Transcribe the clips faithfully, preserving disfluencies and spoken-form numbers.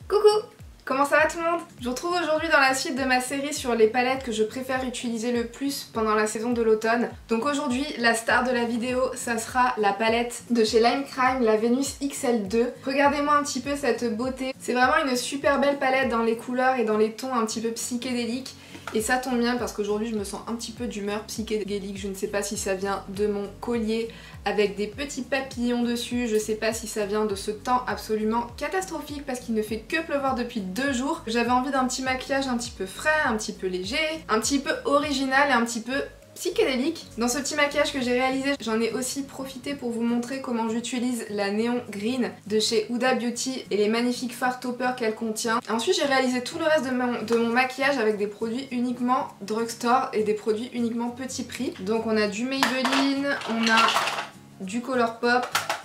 Coucou! Comment ça va tout le monde? Je vous retrouve aujourd'hui dans la suite de ma série sur les palettes que je préfère utiliser le plus pendant la saison de l'automne. Donc aujourd'hui, la star de la vidéo, ça sera la palette de chez Lime Crime, la Venus X L deux. Regardez-moi un petit peu cette beauté. C'est vraiment une super belle palette dans les couleurs et dans les tons un petit peu psychédéliques. Et ça tombe bien parce qu'aujourd'hui je me sens un petit peu d'humeur psychédélique. Je ne sais pas si ça vient de mon collier avec des petits papillons dessus. Je sais pas si ça vient de ce temps absolument catastrophique parce qu'il ne fait que pleuvoir depuis deux jours. J'avais envie d'un petit maquillage un petit peu frais, un petit peu léger, un petit peu original et un petit peu psychédélique. Dans ce petit maquillage que j'ai réalisé, j'en ai aussi profité pour vous montrer comment j'utilise la Neon Green de chez Huda Beauty et les magnifiques fards topper qu'elle contient. Ensuite j'ai réalisé tout le reste de mon, de mon maquillage avec des produits uniquement drugstore et des produits uniquement petit prix. Donc on a du Maybelline, on a du Colourpop,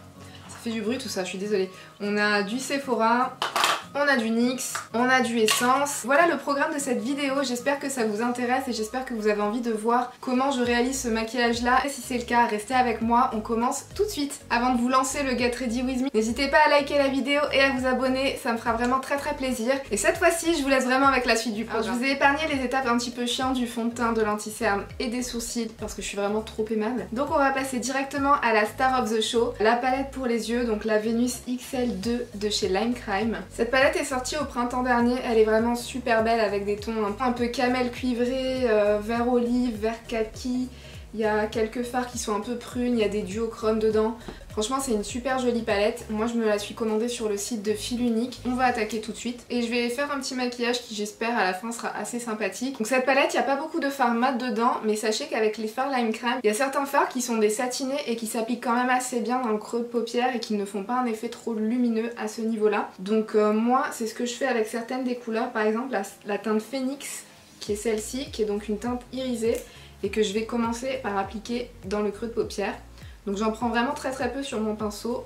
ça fait du bruit tout ça, je suis désolée. On a du Sephora, on a du N Y X, on a du Essence. Voilà le programme de cette vidéo, j'espère que ça vous intéresse et j'espère que vous avez envie de voir comment je réalise ce maquillage là. Et si c'est le cas, restez avec moi, on commence tout de suite. Avant de vous lancer le Get Ready With Me, n'hésitez pas à liker la vidéo et à vous abonner, ça me fera vraiment très très plaisir. Et cette fois-ci, je vous laisse vraiment avec la suite du programme. Alors, je vous ai épargné les étapes un petit peu chiantes du fond de teint, de l'anti-cerne et des sourcils parce que je suis vraiment trop aimable. Donc on va passer directement à la star of the show, la palette pour les yeux, donc la Venus X L deux de chez Lime Crime. Cette palette est sortie au printemps dernier, elle est vraiment super belle avec des tons un peu, un peu camel cuivré, euh, vert olive, vert kaki. Il y a quelques fards qui sont un peu prunes, il y a des duos chrome dedans. Franchement c'est une super jolie palette. Moi je me la suis commandée sur le site de Fil Unique. On va attaquer tout de suite. Et je vais faire un petit maquillage qui j'espère à la fin sera assez sympathique. Donc cette palette, il n'y a pas beaucoup de fards mat dedans. Mais sachez qu'avec les fards Lime Crime, il y a certains fards qui sont des satinés et qui s'appliquent quand même assez bien dans le creux de paupière et qui ne font pas un effet trop lumineux à ce niveau là. Donc euh, moi c'est ce que je fais avec certaines des couleurs. Par exemple la, la teinte Phoenix qui est celle-ci, qui est donc une teinte irisée, et que je vais commencer par appliquer dans le creux de paupière. Donc j'en prends vraiment très très peu sur mon pinceau.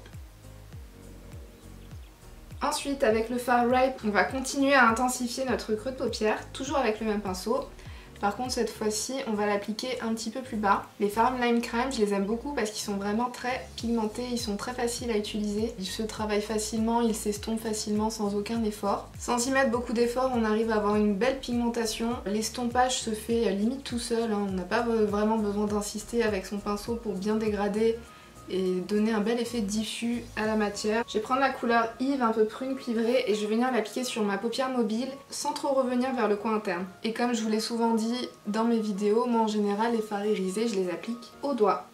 Ensuite avec le fard Ripe, on va continuer à intensifier notre creux de paupière, toujours avec le même pinceau. Par contre cette fois-ci on va l'appliquer un petit peu plus bas. Les fards Lime Crime je les aime beaucoup parce qu'ils sont vraiment très pigmentés, ils sont très faciles à utiliser. Ils se travaillent facilement, ils s'estompent facilement sans aucun effort. Sans y mettre beaucoup d'effort on arrive à avoir une belle pigmentation. L'estompage se fait limite tout seul, hein. On n'a pas vraiment besoin d'insister avec son pinceau pour bien dégrader et donner un bel effet diffus à la matière. Je vais prendre la couleur Yves un peu prune cuivrée et je vais venir l'appliquer sur ma paupière mobile sans trop revenir vers le coin interne. Et comme je vous l'ai souvent dit dans mes vidéos, moi en général les fards irisés je les applique au doigt.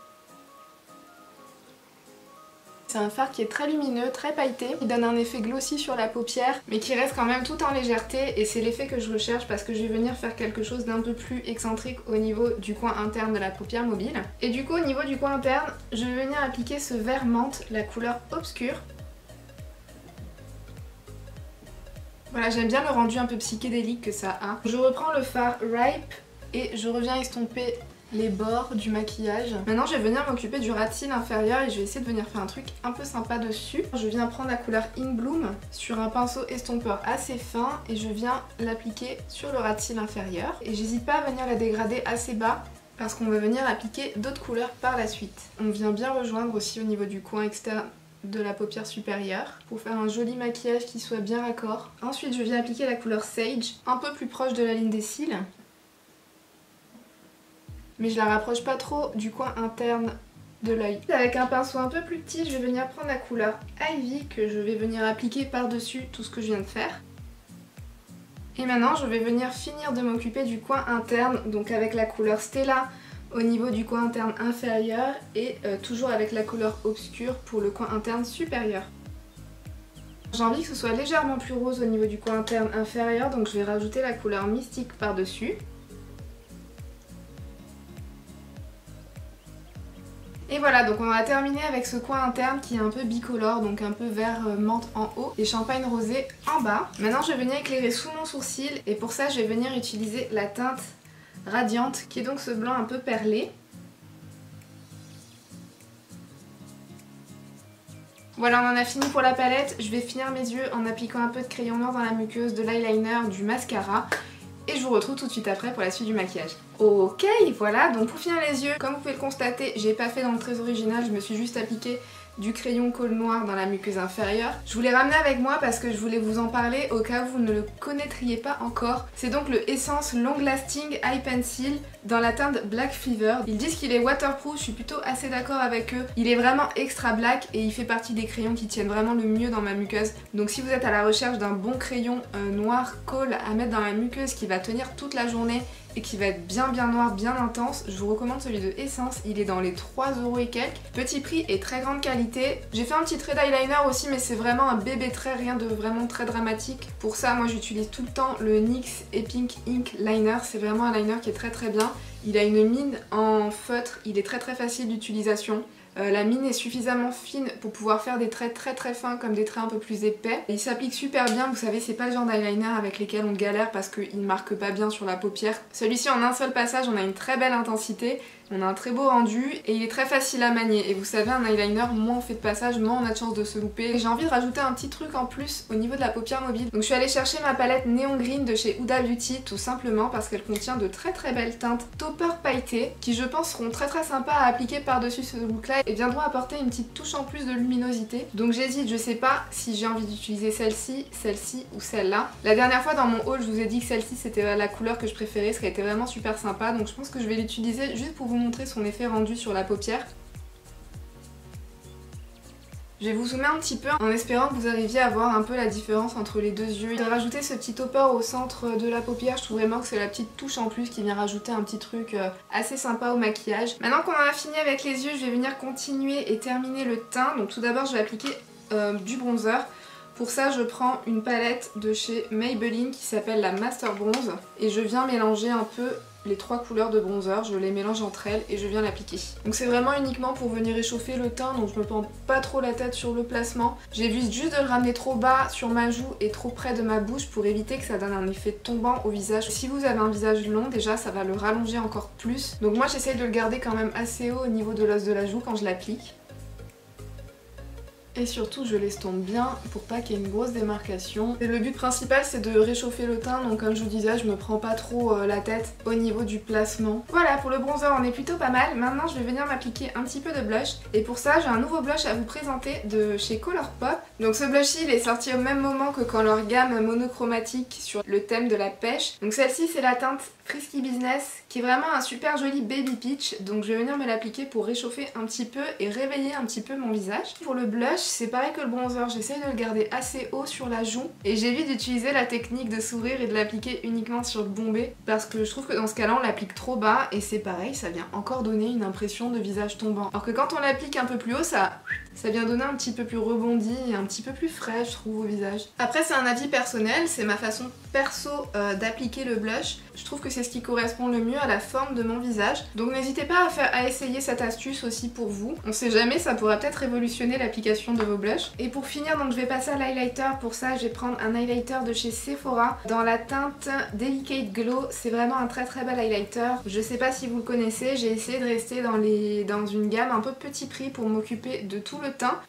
C'est un fard qui est très lumineux, très pailleté, qui donne un effet glossy sur la paupière, mais qui reste quand même tout en légèreté, et c'est l'effet que je recherche parce que je vais venir faire quelque chose d'un peu plus excentrique au niveau du coin interne de la paupière mobile. Et du coup au niveau du coin interne, je vais venir appliquer ce vert menthe, la couleur obscure. Voilà, j'aime bien le rendu un peu psychédélique que ça a. Je reprends le fard Ripe et je reviens estomper les bords du maquillage. Maintenant je vais venir m'occuper du ras de cils inférieur et je vais essayer de venir faire un truc un peu sympa dessus. Je viens prendre la couleur In Bloom sur un pinceau estompeur assez fin et je viens l'appliquer sur le ras de cils inférieur. Et j'hésite pas à venir la dégrader assez bas parce qu'on va venir appliquer d'autres couleurs par la suite. On vient bien rejoindre aussi au niveau du coin externe de la paupière supérieure pour faire un joli maquillage qui soit bien raccord. Ensuite je viens appliquer la couleur Sage un peu plus proche de la ligne des cils. Mais je la rapproche pas trop du coin interne de l'œil. Avec un pinceau un peu plus petit, je vais venir prendre la couleur Ivy que je vais venir appliquer par-dessus tout ce que je viens de faire. Et maintenant, je vais venir finir de m'occuper du coin interne, donc avec la couleur Stella au niveau du coin interne inférieur et euh, toujours avec la couleur obscure pour le coin interne supérieur. J'ai envie que ce soit légèrement plus rose au niveau du coin interne inférieur, donc je vais rajouter la couleur Mystique par-dessus. Et voilà, donc on a terminé avec ce coin interne qui est un peu bicolore, donc un peu vert menthe en haut et champagne rosé en bas. Maintenant je vais venir éclairer sous mon sourcil et pour ça je vais venir utiliser la teinte Radiante qui est donc ce blanc un peu perlé. Voilà, on en a fini pour la palette. Je vais finir mes yeux en appliquant un peu de crayon noir dans la muqueuse, de l'eyeliner, du mascara. Et je vous retrouve tout de suite après pour la suite du maquillage. Ok, voilà, donc pour finir les yeux, comme vous pouvez le constater, j'ai pas fait dans le très original, je me suis juste appliqué du crayon colle noir dans la muqueuse inférieure. Je vous l'ai ramené avec moi parce que je voulais vous en parler au cas où vous ne le connaîtriez pas encore. C'est donc le Essence Long Lasting Eye Pencil dans la teinte Black Fever. Ils disent qu'il est waterproof, je suis plutôt assez d'accord avec eux. Il est vraiment extra black et il fait partie des crayons qui tiennent vraiment le mieux dans ma muqueuse. Donc si vous êtes à la recherche d'un bon crayon euh, noir colle à mettre dans la muqueuse qui va tenir toute la journée et qui va être bien bien noir, bien intense, je vous recommande celui de Essence. Il est dans les trois euros et quelques. Petit prix et très grande qualité. J'ai fait un petit trait d'eyeliner aussi, mais c'est vraiment un bébé trait, rien de vraiment très dramatique. Pour ça, moi j'utilise tout le temps le N Y X Epic Ink Liner. C'est vraiment un liner qui est très très bien. Il a une mine en feutre, il est très très facile d'utilisation. Euh, la mine est suffisamment fine pour pouvoir faire des traits très très fins comme des traits un peu plus épais. Et il s'applique super bien, vous savez c'est pas le genre d'eyeliner avec lesquels on galère parce qu'il marque pas bien sur la paupière. Celui-ci en un seul passage on a une très belle intensité, on a un très beau rendu et il est très facile à manier. Et vous savez un eyeliner, moins on fait de passage, moins on a de chance de se louper. J'ai envie de rajouter un petit truc en plus au niveau de la paupière mobile. Donc je suis allée chercher ma palette Neon Green de chez Huda Beauty tout simplement parce qu'elle contient de très très belles teintes topper pailletées qui je pense seront très très sympas à appliquer par-dessus ce look là et viendront apporter une petite touche en plus de luminosité. Donc j'hésite, je sais pas si j'ai envie d'utiliser celle-ci, celle-ci ou celle-là. La dernière fois dans mon haul je vous ai dit que celle-ci c'était la couleur que je préférais, ce qui a été vraiment super sympa, donc je pense que je vais l'utiliser juste pour vous montrer son effet rendu sur la paupière. Je vais vous zoomer un petit peu en espérant que vous arriviez à voir un peu la différence entre les deux yeux. De rajouter ce petit topper au centre de la paupière, je trouve vraiment que c'est la petite touche en plus qui vient rajouter un petit truc assez sympa au maquillage. Maintenant qu'on en a fini avec les yeux, je vais venir continuer et terminer le teint. Donc tout d'abord je vais appliquer euh, du bronzer. Pour ça je prends une palette de chez Maybelline qui s'appelle la Master Bronze et je viens mélanger un peu les trois couleurs de bronzer, je les mélange entre elles et je viens l'appliquer. Donc c'est vraiment uniquement pour venir réchauffer le teint, donc je me prends pas trop la tête sur le placement. J'évite juste de le ramener trop bas sur ma joue et trop près de ma bouche pour éviter que ça donne un effet tombant au visage. Si vous avez un visage long, déjà ça va le rallonger encore plus. Donc moi j'essaye de le garder quand même assez haut au niveau de l'os de la joue quand je l'applique. Et surtout je l'estompe bien pour pas qu'il y ait une grosse démarcation. Et le but principal c'est de réchauffer le teint, donc comme je vous disais je me prends pas trop euh, la tête au niveau du placement. Voilà, pour le bronzer on est plutôt pas mal. Maintenant je vais venir m'appliquer un petit peu de blush. Et pour ça j'ai un nouveau blush à vous présenter de chez Colourpop. Donc ce blush il est sorti au même moment que quand leur gamme monochromatique sur le thème de la pêche. Donc celle-ci c'est la teinte Frisky Business qui est vraiment un super joli baby peach. Donc je vais venir me l'appliquer pour réchauffer un petit peu et réveiller un petit peu mon visage. Pour le blush c'est pareil que le bronzer, j'essaye de le garder assez haut sur la joue et j'évite d'utiliser la technique de sourire et de l'appliquer uniquement sur le bombé parce que je trouve que dans ce cas-là on l'applique trop bas et c'est pareil, ça vient encore donner une impression de visage tombant. Alors que quand on l'applique un peu plus haut, ça, ça vient donner un petit peu plus rebondi et un petit peu plus frais je trouve au visage. Après c'est un avis personnel, c'est ma façon perso euh, d'appliquer le blush. Je trouve que c'est ce qui correspond le mieux à la forme de mon visage. Donc n'hésitez pas à, faire, à essayer cette astuce aussi pour vous. On sait jamais, ça pourra peut-être révolutionner l'application de vos blushs. Et pour finir, donc je vais passer à l'highlighter. Pour ça, je vais prendre un highlighter de chez Sephora dans la teinte Delicate Glow. C'est vraiment un très très bel highlighter. Je sais pas si vous le connaissez, j'ai essayé de rester dans, les... dans une gamme un peu petit prix pour m'occuper de tout le teint.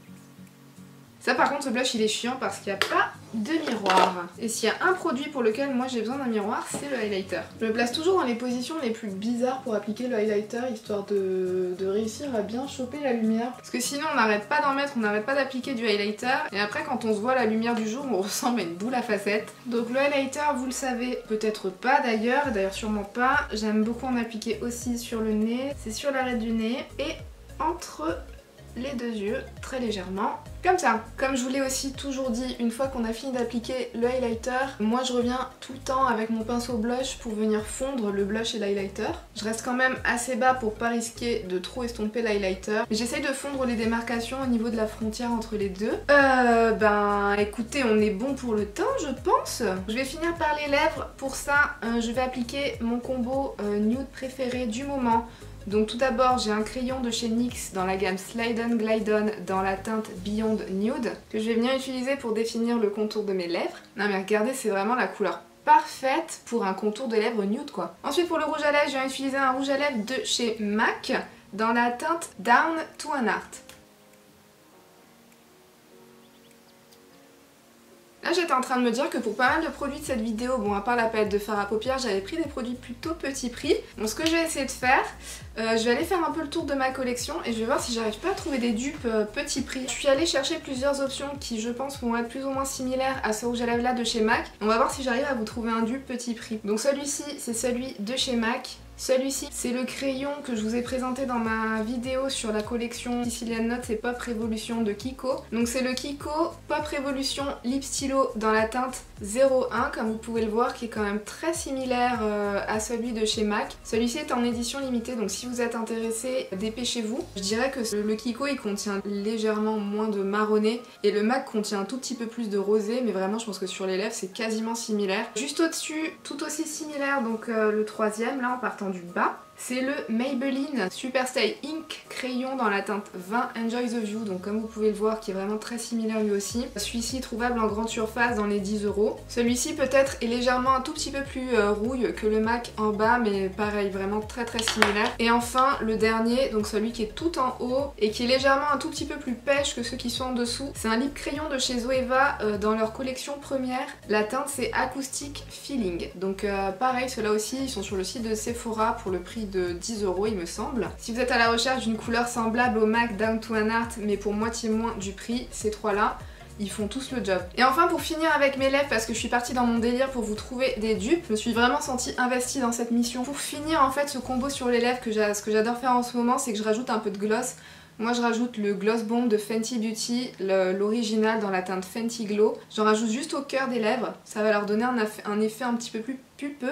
Ça par contre ce blush il est chiant parce qu'il n'y a pas de miroir. Et s'il y a un produit pour lequel moi j'ai besoin d'un miroir, c'est le highlighter. Je me place toujours dans les positions les plus bizarres pour appliquer le highlighter histoire de, de réussir à bien choper la lumière. Parce que sinon on n'arrête pas d'en mettre, on n'arrête pas d'appliquer du highlighter et après quand on se voit la lumière du jour on ressemble à une boule à facettes. Donc le highlighter vous le savez peut-être pas d'ailleurs, d'ailleurs sûrement pas. J'aime beaucoup en appliquer aussi sur le nez, c'est sur l'arête du nez et entre les deux yeux très légèrement comme ça. Comme je vous l'ai aussi toujours dit, une fois qu'on a fini d'appliquer le highlighter, moi je reviens tout le temps avec mon pinceau blush pour venir fondre le blush et l'highlighter. Je reste quand même assez bas pour pas risquer de trop estomper l'highlighter. J'essaye de fondre les démarcations au niveau de la frontière entre les deux. Euh, ben écoutez, on est bon pour le teint je pense. Je vais finir par les lèvres. Pour ça, euh, je vais appliquer mon combo euh, nude préféré du moment. Donc tout d'abord j'ai un crayon de chez N Y X dans la gamme Slide On Glide On dans la teinte Beyond Nude que je vais venir utiliser pour définir le contour de mes lèvres. Non mais regardez, c'est vraiment la couleur parfaite pour un contour de lèvres nude quoi. Ensuite pour le rouge à lèvres, je viens utiliser un rouge à lèvres de chez M A C dans la teinte Down to an Art. Là j'étais en train de me dire que pour pas mal de produits de cette vidéo, bon à part la palette de fard à paupières, j'avais pris des produits plutôt petit prix. Donc ce que je vais essayer de faire, euh, je vais aller faire un peu le tour de ma collection et je vais voir si j'arrive pas à trouver des dupes euh, petit prix. Je suis allée chercher plusieurs options qui je pense vont être plus ou moins similaires à ce rouge à lèvres là de chez MAC. On va voir si j'arrive à vous trouver un dupe petit prix. Donc celui-ci c'est celui de chez MAC. Celui-ci, c'est le crayon que je vous ai présenté dans ma vidéo sur la collection Sicilian Notes et Pop Revolution de Kiko. Donc c'est le Kiko Pop Revolution Lip Stylo dans la teinte zéro un, comme vous pouvez le voir, qui est quand même très similaire euh, à celui de chez MAC. Celui-ci est en édition limitée, donc si vous êtes intéressé, dépêchez-vous. Je dirais que le Kiko, il contient légèrement moins de marronné et le MAC contient un tout petit peu plus de rosé, mais vraiment je pense que sur les lèvres c'est quasiment similaire. Juste au-dessus, tout aussi similaire, donc euh, le troisième, là en partant du bas, c'est le Maybelline Superstay Ink crayon dans la teinte vingt Enjoy the View, donc comme vous pouvez le voir qui est vraiment très similaire lui aussi. Celui-ci trouvable en grande surface dans les dix euros. Celui-ci peut-être est légèrement un tout petit peu plus euh, rouille que le MAC en bas, mais pareil vraiment très très similaire. Et enfin le dernier, donc celui qui est tout en haut et qui est légèrement un tout petit peu plus pêche que ceux qui sont en dessous. C'est un lip crayon de chez Zoeva euh, dans leur collection première. La teinte c'est Acoustic Feeling, donc euh, pareil ceux-là aussi ils sont sur le site de Sephora pour le prix de dix euros il me semble. Si vous êtes à la recherche d'une couleur semblable au MAC Down to an Art mais pour moitié moins du prix, ces trois là ils font tous le job. Et enfin pour finir avec mes lèvres, parce que je suis partie dans mon délire pour vous trouver des dupes, je me suis vraiment sentie investie dans cette mission. Pour finir en fait ce combo sur les lèvres, que ce que j'adore faire en ce moment, c'est que je rajoute un peu de gloss. Moi je rajoute le Gloss Bomb de Fenty Beauty, l'original dans la teinte Fenty Glow. J'en rajoute juste au cœur des lèvres, ça va leur donner un, un effet un petit peu plus pulpeux.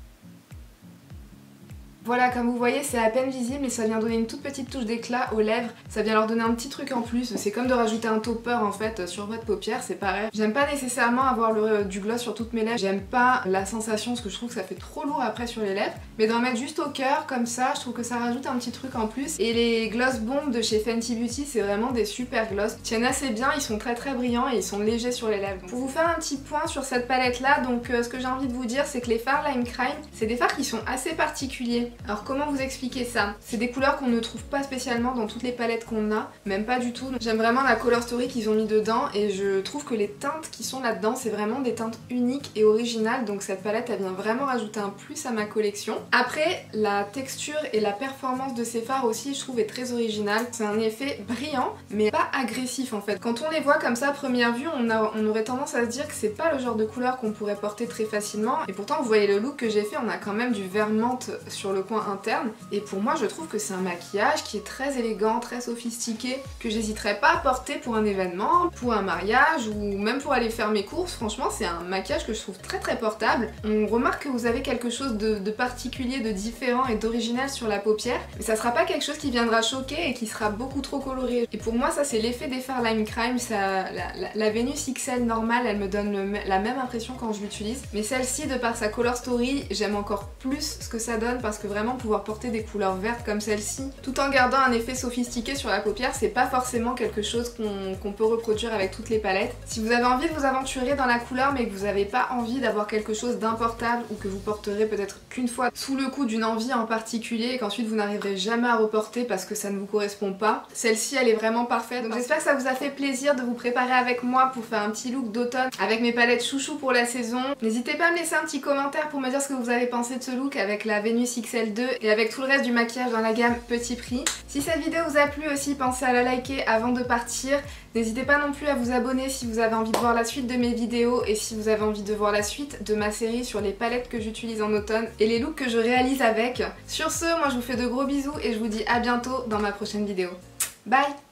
Voilà, comme vous voyez c'est à peine visible et ça vient donner une toute petite touche d'éclat aux lèvres. Ça vient leur donner un petit truc en plus, c'est comme de rajouter un topper en fait sur votre paupière, c'est pareil. J'aime pas nécessairement avoir le, du gloss sur toutes mes lèvres, j'aime pas la sensation parce que je trouve que ça fait trop lourd après sur les lèvres. Mais d'en mettre juste au cœur comme ça, je trouve que ça rajoute un petit truc en plus. Et les Gloss Bomb de chez Fenty Beauty, c'est vraiment des super gloss. Ils tiennent assez bien, ils sont très très brillants et ils sont légers sur les lèvres. Pour vous faire un petit point sur cette palette là, donc euh, ce que j'ai envie de vous dire c'est que les fards Lime Crime, c'est des fards qui sont assez particuliers. Alors comment vous expliquer ça? C'est des couleurs qu'on ne trouve pas spécialement dans toutes les palettes qu'on a, même pas du tout. J'aime vraiment la color story qu'ils ont mis dedans et je trouve que les teintes qui sont là-dedans c'est vraiment des teintes uniques et originales, donc cette palette elle vient vraiment rajouter un plus à ma collection. Après la texture et la performance de ces fards aussi je trouve est très originale. C'est un effet brillant mais pas agressif en fait. Quand on les voit comme ça à première vue on, a, on aurait tendance à se dire que c'est pas le genre de couleur qu'on pourrait porter très facilement et pourtant vous voyez le look que j'ai fait, on a quand même du vert menthe sur le coin interne. Et pour moi je trouve que c'est un maquillage qui est très élégant, très sophistiqué, que j'hésiterais pas à porter pour un événement, pour un mariage ou même pour aller faire mes courses. Franchement c'est un maquillage que je trouve très très portable. On remarque que vous avez quelque chose de, de particulier, de différent et d'original sur la paupière, mais ça sera pas quelque chose qui viendra choquer et qui sera beaucoup trop coloré. Et pour moi ça c'est l'effet des fards Lime Crime, ça, la, la, la Venus X L normale elle me donne le, la même impression quand je l'utilise, mais celle-ci de par sa color story j'aime encore plus ce que ça donne parce que vraiment pouvoir porter des couleurs vertes comme celle-ci tout en gardant un effet sophistiqué sur la paupière c'est pas forcément quelque chose qu'on qu'on peut reproduire avec toutes les palettes. Si vous avez envie de vous aventurer dans la couleur mais que vous n'avez pas envie d'avoir quelque chose d'importable ou que vous porterez peut-être qu'une fois sous le coup d'une envie en particulier et qu'ensuite vous n'arriverez jamais à reporter parce que ça ne vous correspond pas, celle-ci elle est vraiment parfaite. Donc j'espère que ça vous a fait plaisir de vous préparer avec moi pour faire un petit look d'automne avec mes palettes chouchou pour la saison. N'hésitez pas à me laisser un petit commentaire pour me dire ce que vous avez pensé de ce look avec la Venus X L deux et avec tout le reste du maquillage dans la gamme petit prix. Si cette vidéo vous a plu aussi, pensez à la liker avant de partir. N'hésitez pas non plus à vous abonner si vous avez envie de voir la suite de mes vidéos et si vous avez envie de voir la suite de ma série sur les palettes que j'utilise en automne et les looks que je réalise avec. Sur ce, moi je vous fais de gros bisous et je vous dis à bientôt dans ma prochaine vidéo. Bye!